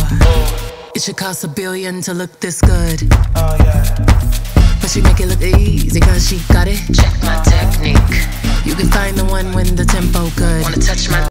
It should cost $1 billion to look this good. Oh yeah. But she make it look easy cause she got it. Check my technique. You can find the one when the tempo good. Wanna touch my